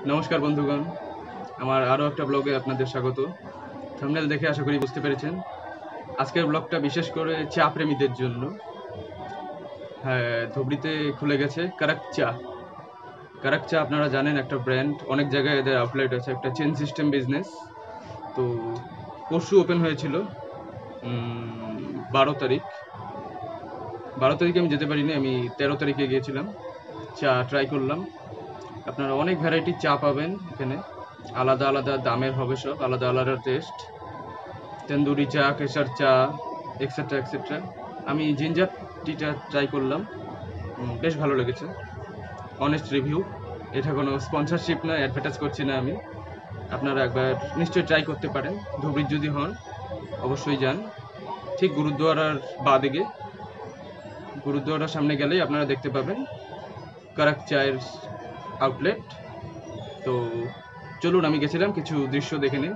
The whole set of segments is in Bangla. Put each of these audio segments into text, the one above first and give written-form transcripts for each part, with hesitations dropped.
নমস্কার বন্ধুগণ, আমার আরও একটা ব্লগে আপনাদের স্বাগত। থাম্বনেল দেখে আশা করি বুঝতে পেরেছেন। আজকের ব্লগটা বিশেষ করে চা প্রেমীদের জন্য। হ্যাঁ, ধুবড়িতে খুলে গেছে কারাক চা। কারাক চা আপনারা জানেন, একটা ব্র্যান্ড, অনেক জায়গায় এদের আউটলেট আছে, একটা চেন সিস্টেম বিজনেস। তো পরশু ওপেন হয়েছিল 12 তারিখ। 12 তারিখে আমি যেতে পারিনি, আমি 13 তারিখে গিয়েছিলাম। চা ট্রাই করলাম। আপনারা অনেক ভ্যারাইটি চা পাবেন এখানে, আলাদা আলাদা দামের হবে, সব আলাদা আলাদা টেস্ট। তন্দুরি চা, কেশর চা, এক্সেট্রা এক্সেট্রা। আমি জিঞ্জার টিটা ট্রাই করলাম, বেশ ভালো লেগেছে। অনেস্ট রিভিউ, এটা কোনো স্পন্সরশিপ না, অ্যাডভার্টাইজ করছি না আমি। আপনারা একবার নিশ্চয়ই ট্রাই করতে পারেন। ধুবড়ির যদি হন অবশ্যই যান। ঠিক গুরুদ্বারার বাদিকে, গুরুদ্বারার সামনে গেলেই আপনারা দেখতে পাবেন কারাক চায়ের আউটলেট। তো চলুন, আমি গেছিলাম, কিছু দৃশ্য দেখে নিন।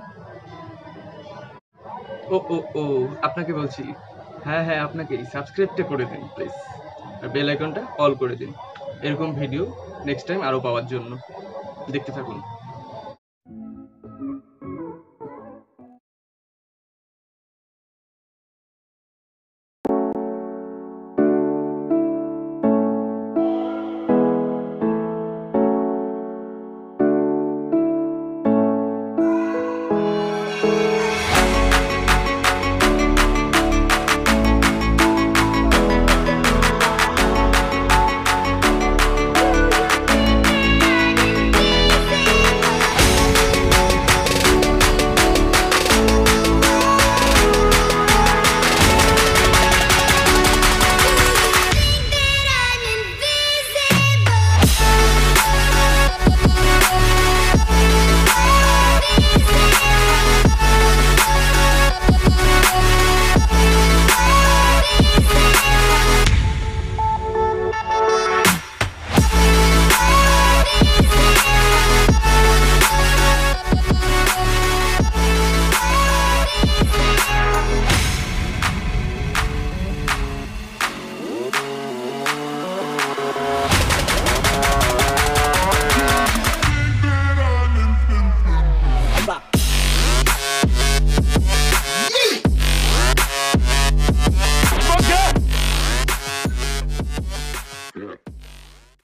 ও ও ও আপনাকে বলছি, হ্যাঁ হ্যাঁ, আপনাকেই সাবস্ক্রাইবটা করে দিন প্লিজ, আর বেল আইকনটা অল করে দিন, এরকম ভিডিও নেক্সট টাইম আরও পাওয়ার জন্য। দেখতে থাকুন।